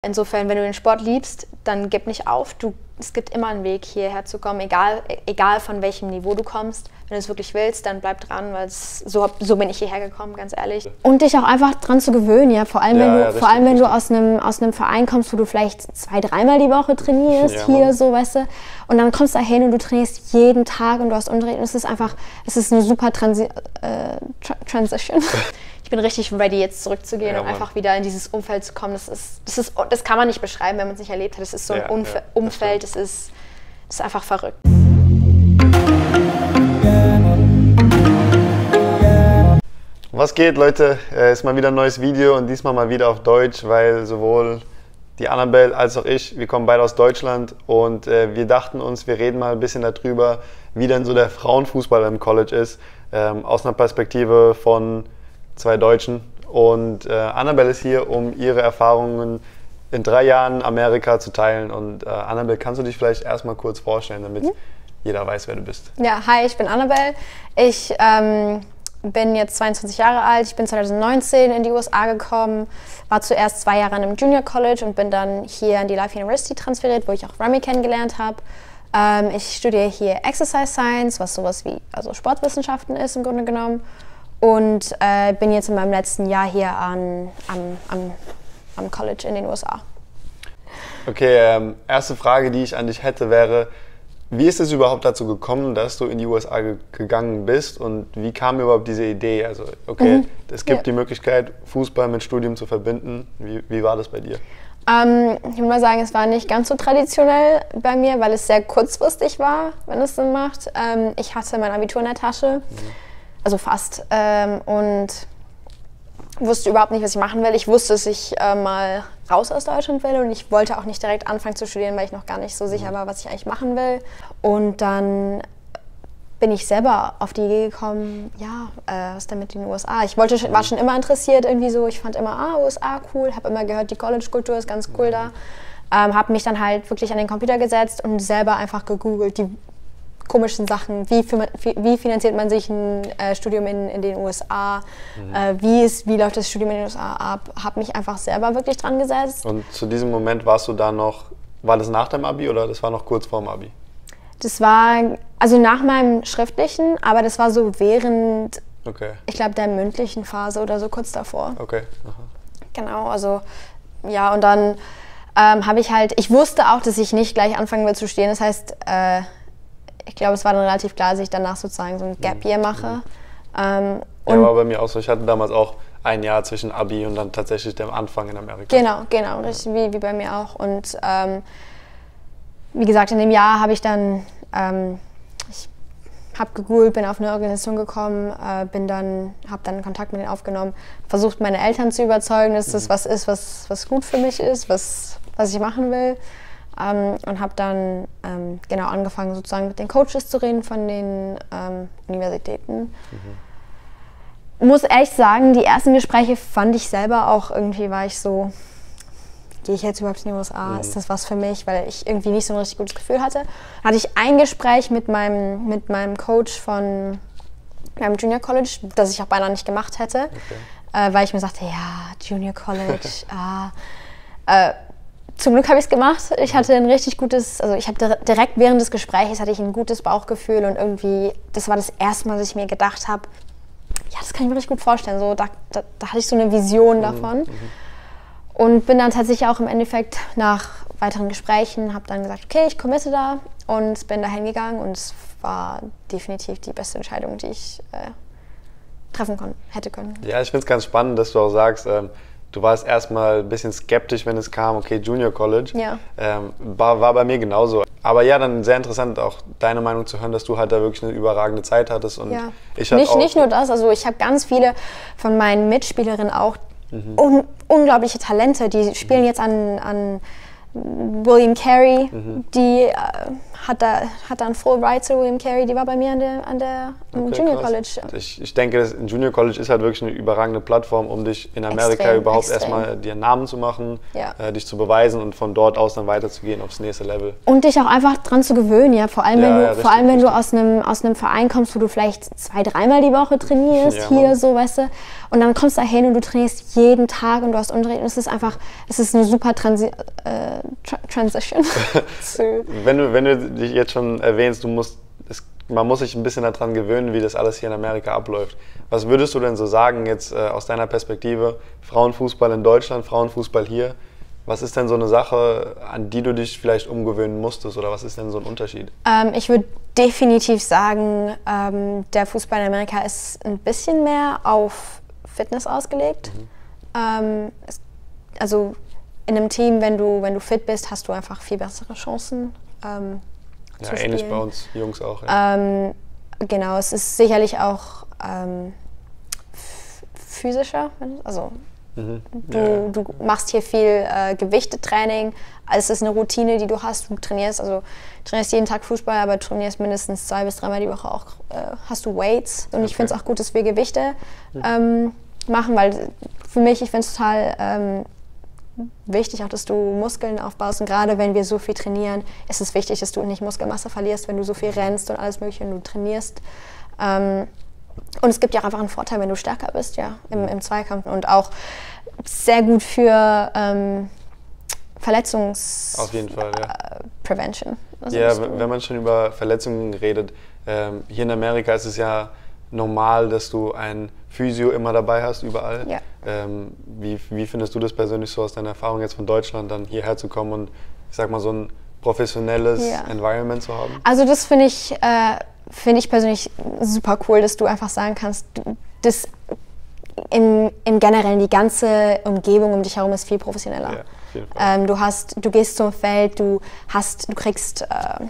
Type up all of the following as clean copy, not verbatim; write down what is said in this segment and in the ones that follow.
Insofern, wenn du den Sport liebst, dann gib nicht auf. Es gibt immer einen Weg, hierher zu kommen, egal von welchem Niveau du kommst. Wenn du es wirklich willst, dann bleib dran, weil so bin ich hierher gekommen, ganz ehrlich. Und dich auch einfach dran zu gewöhnen, ja. Vor allem, wenn du aus einem Verein kommst, wo du vielleicht 2-3 Mal die Woche trainierst, hier so, weißt du. Und dann kommst du da hin und du trainierst jeden Tag und du hast Unterricht. Und es ist eine super Transition. Ich bin richtig ready, jetzt zurückzugehen und einfach wieder in dieses Umfeld zu kommen. Das kann man nicht beschreiben, wenn man es nicht erlebt hat. Es ist so ein Umfeld, das ist einfach verrückt. Was geht, Leute? Ist mal wieder ein neues Video und diesmal mal wieder auf Deutsch, weil sowohl die Annabelle als auch ich, wir kommen beide aus Deutschland und wir dachten uns, wir reden mal ein bisschen darüber, wie denn so der Frauenfußball im College ist, aus einer Perspektive von zwei Deutschen. Und Annabelle ist hier, um ihre Erfahrungen in 3 Jahren Amerika zu teilen. Und Annabelle, kannst du dich vielleicht erstmal kurz vorstellen, damit jeder weiß, wer du bist? Ja, hi, ich bin Annabelle. Ich bin jetzt 22 Jahre alt. Ich bin 2019 in die USA gekommen, war zuerst 2 Jahre an einem Junior College und bin dann hier an die Life University transferiert, wo ich auch Remy kennengelernt habe. Ich studiere hier Exercise Science, was sowas wie Sportwissenschaften ist im Grunde genommen. Und bin jetzt in meinem letzten Jahr hier am College in den USA. Okay, erste Frage, die ich an dich hätte, wäre, wie ist es überhaupt dazu gekommen, dass du in die USA gegangen bist und wie kam überhaupt diese Idee? Also, okay, es gibt die Möglichkeit, Fußball mit Studium zu verbinden. Wie war das bei dir? Ich würde mal sagen, es war nicht ganz so traditionell bei mir, weil es sehr kurzfristig war, wenn es Sinn macht. Ich hatte mein Abitur in der Tasche. Also fast. Und wusste überhaupt nicht, was ich machen will. Ich wusste, dass ich mal raus aus Deutschland will und ich wollte auch nicht direkt anfangen zu studieren, weil ich noch gar nicht so sicher war, was ich eigentlich machen will. Und dann bin ich selber auf die Idee gekommen, ja, was denn mit den USA? Ich war schon immer interessiert irgendwie so. Ich fand immer, USA cool, habe immer gehört, die College-Kultur ist ganz cool da. Habe mich dann halt wirklich an den Computer gesetzt und selber einfach gegoogelt, die komischen Sachen, wie finanziert man sich ein Studium in den USA, wie läuft das Studium in den USA ab, habe mich einfach selber wirklich dran gesetzt. Und zu diesem Moment warst du da noch, war das nach deinem Abi oder das war noch kurz vorm Abi? Das war, also nach meinem schriftlichen, aber das war so während, ich glaube, der mündlichen Phase oder so kurz davor. Okay. Aha. Genau, also ja, und dann habe ich halt, ich wusste auch, dass ich nicht gleich anfangen will zu studieren, das heißt, ich glaube, es war dann relativ klar, dass ich danach sozusagen so ein Gap Year mache. Ja, war bei mir auch so. Ich hatte damals auch ein Jahr zwischen Abi und dann tatsächlich dem Anfang in Amerika. Genau, richtig wie bei mir auch. Und wie gesagt, in dem Jahr habe ich dann, ich habe gegoogelt, bin auf eine Organisation gekommen, habe dann Kontakt mit denen aufgenommen, versucht meine Eltern zu überzeugen, dass das was ist, was gut für mich ist, was ich machen will. Und habe dann angefangen, sozusagen mit den Coaches zu reden von den Universitäten. Muss ehrlich sagen, die ersten Gespräche fand ich selber auch irgendwie, war ich so, gehe ich jetzt überhaupt in die USA, ist das was für mich, weil ich irgendwie nicht so ein richtig gutes Gefühl hatte. Hatte ich ein Gespräch mit meinem Coach von meinem Junior College, das ich auch beinahe nicht gemacht hätte, weil ich mir sagte, ja, Junior College, zum Glück habe ich es gemacht. Ich hatte ein richtig gutes, also ich habe direkt während des Gesprächs hatte ich ein gutes Bauchgefühl und irgendwie, das war das erste Mal, dass ich mir gedacht habe, ja, das kann ich mir richtig gut vorstellen. So, da hatte ich so eine Vision davon. Und bin dann tatsächlich auch im Endeffekt nach weiteren Gesprächen, habe dann gesagt, okay, ich committe da und bin da hingegangen und es war definitiv die beste Entscheidung, die ich treffen hätte können. Ja, ich finde es ganz spannend, dass du auch sagst, du warst erstmal ein bisschen skeptisch, wenn es kam, okay, Junior College. Ja. War bei mir genauso. Aber ja, dann sehr interessant auch deine Meinung zu hören, dass du halt da wirklich eine überragende Zeit hattest. Und ja. Ich hatte nicht nur das, also ich habe ganz viele von meinen Mitspielerinnen auch unglaubliche Talente. Die spielen jetzt an William Carey, die hat da einen Full Ride zu William Carey, die war bei mir im Junior College. Ich denke, das Junior College ist halt wirklich eine überragende Plattform, um dich in Amerika überhaupt erstmal dir einen Namen zu machen, dich zu beweisen und von dort aus dann weiterzugehen aufs nächste Level. Und dich auch einfach dran zu gewöhnen, ja. Vor allem, wenn du aus einem Verein kommst, wo du vielleicht 2-3 Mal die Woche trainierst, hier so, weißt du. Und dann kommst du da hin und du trainierst jeden Tag und du hast Unterricht. Und es ist eine super Transition. Wenn du dich jetzt schon erwähnst, man muss sich ein bisschen daran gewöhnen, wie das alles hier in Amerika abläuft. Was würdest du denn so sagen jetzt aus deiner Perspektive? Frauenfußball in Deutschland, Frauenfußball hier. Was ist denn so eine Sache, an die du dich vielleicht umgewöhnen musstest, oder was ist denn so ein Unterschied? Ich würde definitiv sagen, der Fußball in Amerika ist ein bisschen mehr auf Fitness ausgelegt. Also in einem Team, wenn du fit bist, hast du einfach viel bessere Chancen zu spielen. Ähnlich bei uns Jungs auch. Ja. Genau, es ist sicherlich auch physischer. Also du machst hier viel Gewichtetraining. Es ist eine Routine, die du hast. Du trainierst jeden Tag Fußball, aber trainierst mindestens 2 bis 3 Mal die Woche auch. Hast du Weights. Und ich finde es auch gut, dass wir Gewichte machen, weil für mich, ich finde es total wichtig, auch dass du Muskeln aufbaust. Und gerade wenn wir so viel trainieren, ist es wichtig, dass du nicht Muskelmasse verlierst, wenn du so viel rennst und alles Mögliche und du trainierst. Und es gibt ja auch einfach einen Vorteil, wenn du stärker bist, ja, im Zweikampf. Und auch sehr gut für Auf jeden Fall, Prevention. Also wenn man schon über Verletzungen redet, hier in Amerika ist es ja normal, dass du ein Physio immer dabei hast, überall. Ja. Wie findest du das persönlich so aus deiner Erfahrung jetzt von Deutschland, dann hierher zu kommen und, ich sag mal, so ein professionelles Environment zu haben? Also das finde ich persönlich super cool, dass du einfach sagen kannst, dass im Generellen die ganze Umgebung um dich herum ist viel professioneller. Ja, auf jeden Fall. Du gehst zum Feld, du kriegst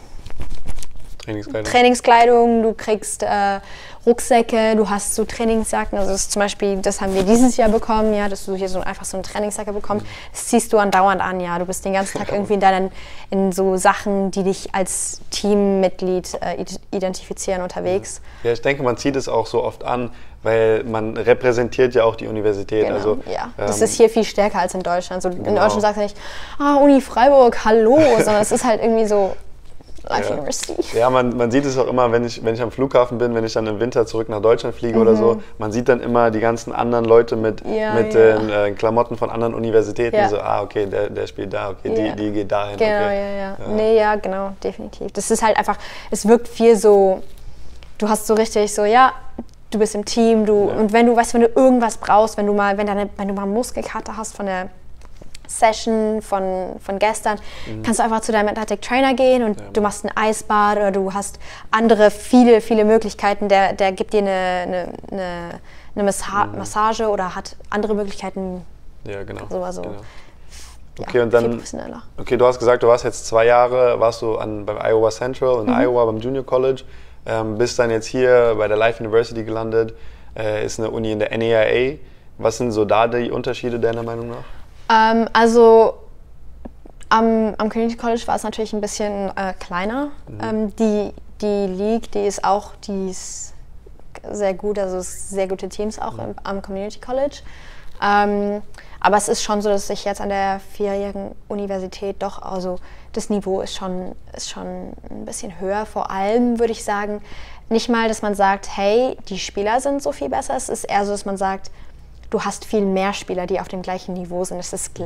Trainingskleidung, du kriegst Rucksäcke, du hast so Trainingsjacken. Also das haben wir dieses Jahr bekommen, ja, dass du hier einfach so eine Trainingsjacke bekommst. Das ziehst du andauernd an, ja. Du bist den ganzen Tag irgendwie in so Sachen, die dich als Teammitglied identifizieren, unterwegs. Ja, ich denke, man zieht es auch so oft an, weil man repräsentiert ja auch die Universität. Genau, also, das ist hier viel stärker als in Deutschland. In Deutschland sagt er nicht, Uni Freiburg, hallo, sondern es ist halt irgendwie so, Life University. Ja, man sieht es auch immer, wenn ich am Flughafen bin, wenn ich dann im Winter zurück nach Deutschland fliege oder so, man sieht dann immer die ganzen anderen Leute mit den Klamotten von anderen Universitäten. Ja. So, okay, der spielt da, okay, die geht dahin. Genau, okay. Nee, ja, genau, definitiv. Das ist halt einfach, es wirkt viel so, du hast so richtig so, du bist im Team, und wenn du irgendwas brauchst, wenn du mal Muskelkater hast von der Session von gestern, kannst du einfach zu deinem Athletic Trainer gehen und du machst ein Eisbad oder du hast andere viele Möglichkeiten. Der gibt dir eine Massage oder hat andere Möglichkeiten. Ja, genau. Genau. Okay, und dann, du hast gesagt, du warst jetzt 2 Jahre, warst du beim Iowa Central in Iowa beim Junior College, bist dann jetzt hier bei der Life University gelandet, ist eine Uni in der NAIA. Was sind so da die Unterschiede deiner Meinung nach? Also am Community College war es natürlich ein bisschen kleiner. Die League, die ist sehr gut, also es sehr gute Teams auch am Community College. Aber es ist schon so, dass ich jetzt an der 4-jährigen Universität also das Niveau ist schon ein bisschen höher. Vor allem würde ich sagen, nicht mal, dass man sagt, hey, die Spieler sind so viel besser. Es ist eher so, dass man sagt, du hast viel mehr Spieler, die auf dem gleichen Niveau sind. Es ist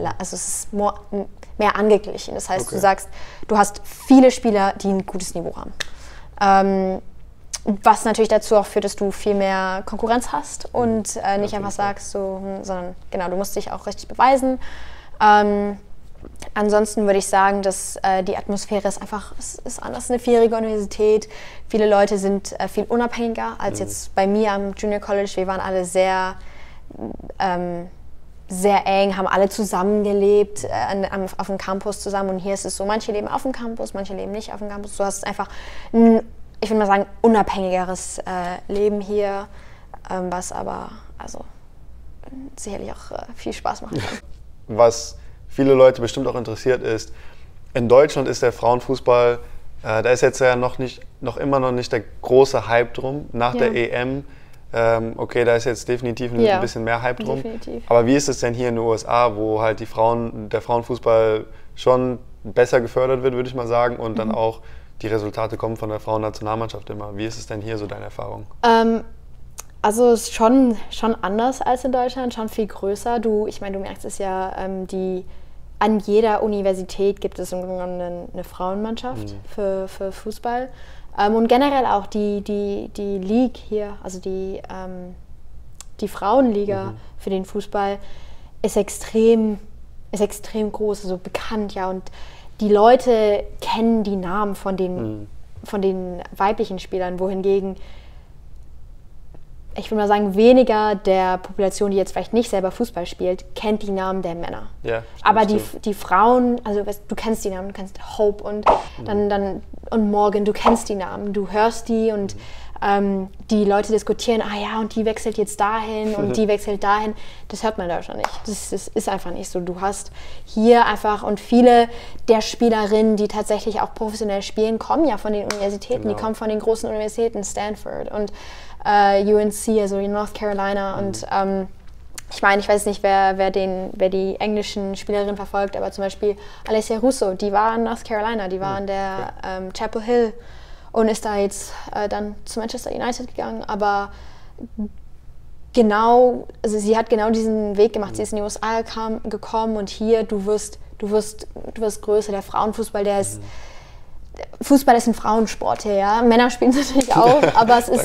mehr angeglichen. Das heißt, du sagst, du hast viele Spieler, die ein gutes Niveau haben. Was natürlich dazu auch führt, dass du viel mehr Konkurrenz hast und nicht einfach sagst, sondern genau, du musst dich auch richtig beweisen. Ansonsten würde ich sagen, dass die Atmosphäre ist einfach ist anders. Eine 4-jährige Universität. Viele Leute sind viel unabhängiger als jetzt bei mir am Junior College. Wir waren alle sehr eng, haben alle zusammengelebt auf dem Campus zusammen. Und hier ist es so, manche leben auf dem Campus, manche leben nicht auf dem Campus. Du hast einfach ich würde mal sagen, unabhängigeres Leben hier, was aber sicherlich auch viel Spaß machen kann. Was viele Leute bestimmt auch interessiert, ist, in Deutschland ist der Frauenfußball, da ist jetzt ja noch immer noch nicht der große Hype drum, nach der EM. Okay, da ist jetzt definitiv ein bisschen mehr Hype drum. Definitiv. Aber wie ist es denn hier in den USA, wo halt der Frauenfußball schon besser gefördert wird, würde ich mal sagen, und dann auch die Resultate kommen von der Frauennationalmannschaft immer. Wie ist es denn hier so, deine Erfahrung? Also es ist schon anders als in Deutschland, schon viel größer. Ich meine, du merkst es ja, an jeder Universität gibt es im Grunde genommen eine Frauenmannschaft für Fußball. Und generell auch die League hier, also die Frauenliga für den Fußball ist extrem groß, also bekannt, ja. Und die Leute kennen die Namen von den weiblichen Spielern, wohingegen, ich würde mal sagen, weniger der Population, die jetzt vielleicht nicht selber Fußball spielt, kennt die Namen der Männer. Ja, aber die Frauen, also du kennst die Namen, du kennst Hope und und Morgan, du kennst die Namen, du hörst die und die Leute diskutieren, und die wechselt jetzt dahin und die wechselt dahin. Das hört man in Deutschland nicht. Das ist einfach nicht so. Du hast hier einfach, und viele der Spielerinnen, die tatsächlich auch professionell spielen, kommen ja von den Universitäten, die kommen von den großen Universitäten, Stanford und UNC, also North Carolina. Und ich meine, ich weiß nicht, wer die englischen Spielerinnen verfolgt, aber zum Beispiel Alessia Russo, die war in North Carolina, die war an der Chapel Hill und ist da jetzt dann zu Manchester United gegangen. Aber sie hat genau diesen Weg gemacht. Sie ist in die USA gekommen und hier, du wirst größer. Der Frauenfußball, Fußball ist ein Frauensport hier, ja. Männer spielen es natürlich auch, aber es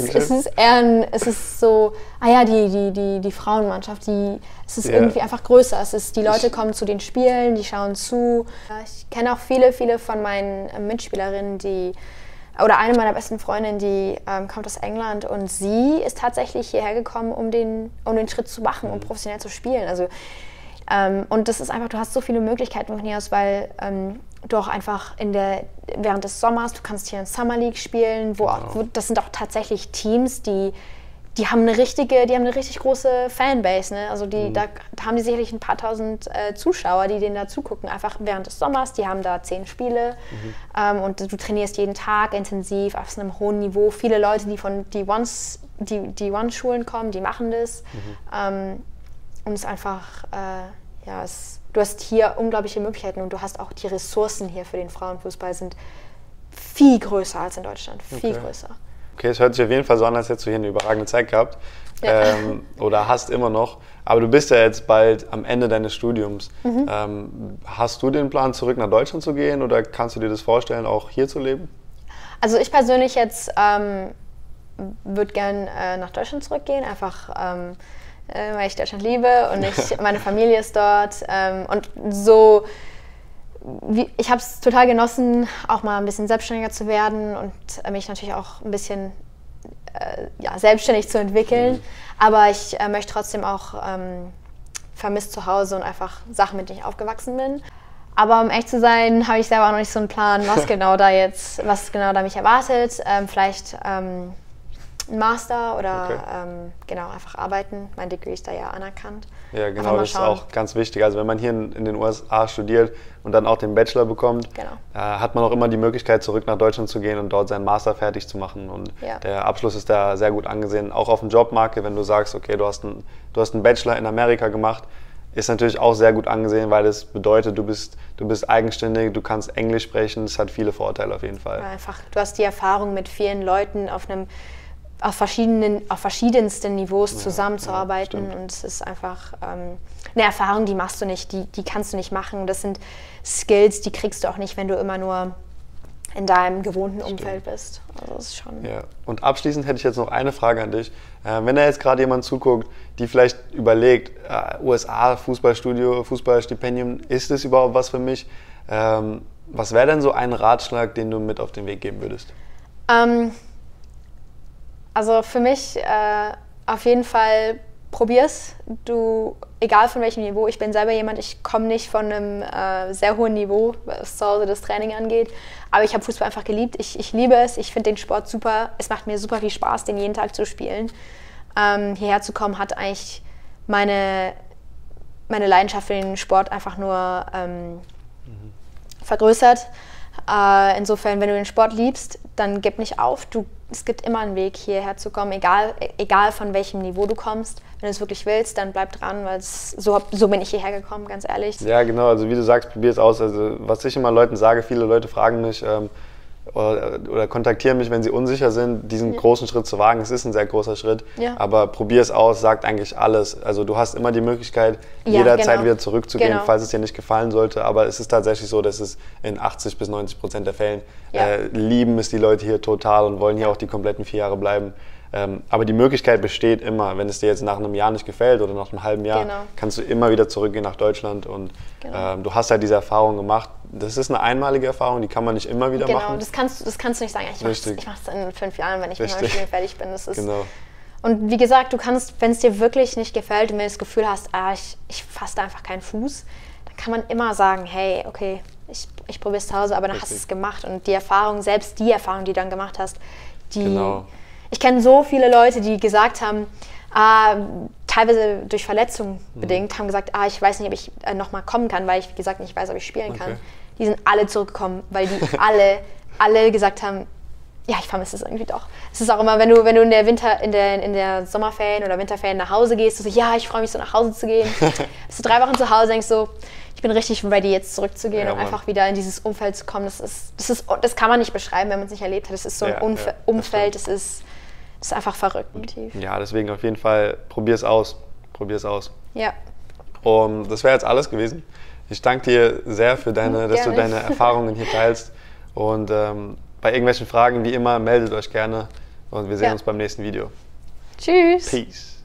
ist so, die Frauenmannschaft, es ist irgendwie einfach größer. Die Leute kommen zu den Spielen, die schauen zu. Ich kenne auch viele von meinen Mitspielerinnen, oder eine meiner besten Freundinnen, die kommt aus England und sie ist tatsächlich hierher gekommen, um den Schritt zu machen, um professionell zu spielen. Also, und das ist einfach, du hast so viele Möglichkeiten von hier aus, weil du auch einfach während des Sommers, du kannst hier in Summer League spielen, das sind auch tatsächlich Teams, die haben eine richtig große Fanbase, ne? Also da haben die sicherlich ein paar tausend Zuschauer, die denen da zugucken, einfach während des Sommers. Die haben da 10 Spiele und du trainierst jeden Tag intensiv auf einem hohen Niveau. Viele Leute, die von D1-Schulen kommen, die machen das. Und es ist einfach, du hast hier unglaubliche Möglichkeiten und du hast auch die Ressourcen hier für den Frauenfußball sind viel größer als in Deutschland, viel größer. Okay, es hört sich auf jeden Fall so an, als hättest du hier eine überragende Zeit gehabt oder hast immer noch. Aber du bist ja jetzt bald am Ende deines Studiums. Hast du den Plan, zurück nach Deutschland zu gehen oder kannst du dir das vorstellen, auch hier zu leben? Also ich persönlich jetzt würde gern nach Deutschland zurückgehen, einfach weil ich Deutschland liebe und meine Familie ist dort und so. Ich habe es total genossen, auch mal ein bisschen selbstständiger zu werden und mich natürlich auch ein bisschen selbstständig zu entwickeln. Aber ich möchte trotzdem auch vermisst zu Hause und einfach Sachen, mit denen ich aufgewachsen bin. Aber um echt zu sein, habe ich selber auch noch nicht so einen Plan, was genau da mich erwartet. Vielleicht ein Master oder einfach arbeiten. Mein Degree ist da ja anerkannt. Ja, genau, das ist auch ganz wichtig. Also wenn man hier in den USA studiert und dann auch den Bachelor bekommt, hat man auch immer die Möglichkeit, zurück nach Deutschland zu gehen und dort seinen Master fertig zu machen. Und der Abschluss ist da sehr gut angesehen. Auch auf dem Jobmarkt, wenn du sagst, okay, du hast einen Bachelor in Amerika gemacht, ist natürlich auch sehr gut angesehen, weil das bedeutet, du bist eigenständig, du kannst Englisch sprechen, das hat viele Vorteile auf jeden Fall. Ja, einfach, du hast die Erfahrung, mit vielen Leuten auf verschiedensten Niveaus zusammenzuarbeiten und es ist einfach eine Erfahrung, die machst du nicht, die kannst du nicht machen. Das sind Skills, die kriegst du auch nicht, wenn du immer nur in deinem gewohnten Umfeld bist. Also das ist schon. Ja. Und abschließend hätte ich jetzt noch eine Frage an dich. Wenn da jetzt gerade jemand zuguckt, die vielleicht überlegt, USA, Fußballstipendium, ist das überhaupt was für mich? Was wäre denn so ein Ratschlag, den du mit auf den Weg geben würdest? Also für mich auf jeden Fall probier's. Egal von welchem Niveau, ich bin selber jemand, ich komme nicht von einem sehr hohen Niveau, was zu Hause das Training angeht, aber ich habe Fußball einfach geliebt. Ich liebe es, ich finde den Sport super, es macht mir super viel Spaß, den jeden Tag zu spielen. Hierher zu kommen hat eigentlich meine Leidenschaft für den Sport einfach nur vergrößert. Insofern, wenn du den Sport liebst, dann gib nicht auf. Es gibt immer einen Weg, hierher zu kommen, egal von welchem Niveau du kommst. Wenn du es wirklich willst, dann bleib dran, weil so bin ich hierher gekommen, ganz ehrlich. Ja, genau, also wie du sagst, probier es aus. Also was ich immer Leuten sage, viele Leute fragen mich oder kontaktieren mich, wenn sie unsicher sind, diesen großen Schritt zu wagen. Es ist ein sehr großer Schritt, aber probier es aus, sagt eigentlich alles. Also du hast immer die Möglichkeit, jederzeit wieder zurückzugehen, falls es dir nicht gefallen sollte. Aber es ist tatsächlich so, dass es in 80-90% der Fällen lieben es die Leute hier total und wollen hier auch die kompletten 4 Jahre bleiben. Aber die Möglichkeit besteht immer, wenn es dir jetzt nach einem Jahr nicht gefällt oder nach einem halben Jahr, kannst du immer wieder zurückgehen nach Deutschland und du hast halt diese Erfahrung gemacht. Das ist eine einmalige Erfahrung, die kann man nicht immer wieder machen. Das kannst du nicht sagen, ich mache es in 5 Jahren, wenn ich mit meinem Spielen fertig bin. Das ist, und wie gesagt, du kannst, wenn es dir wirklich nicht gefällt und wenn du das Gefühl hast, ich fasse da einfach keinen Fuß, dann kann man immer sagen, hey, okay, ich probiere es zu Hause, aber dann hast du es gemacht. Und die Erfahrung, selbst die Erfahrung, die du dann gemacht hast, ich kenne so viele Leute, die gesagt haben, teilweise durch Verletzungen bedingt, haben gesagt, ich weiß nicht, ob ich nochmal kommen kann, weil ich, wie gesagt, nicht weiß, ob ich spielen kann. Die sind alle zurückgekommen, weil die alle gesagt haben, ja, ich vermisse es irgendwie doch. Es ist auch immer, wenn du in der Sommerferien oder Winterferien nach Hause gehst, du so, ja, ich freue mich so nach Hause zu gehen. Bist du 3 Wochen zu Hause, denkst so, ich bin richtig ready, jetzt zurückzugehen und einfach wieder in dieses Umfeld zu kommen. Das kann man nicht beschreiben, wenn man es nicht erlebt hat. Das ist so ein Umfeld, das ist einfach verrückt. Ja, deswegen auf jeden Fall, probier es aus. Ja. Und das wäre jetzt alles gewesen. Ich danke dir sehr für dass du deine Erfahrungen hier teilst. Und bei irgendwelchen Fragen, wie immer, meldet euch gerne. Und wir sehen uns beim nächsten Video. Tschüss. Peace.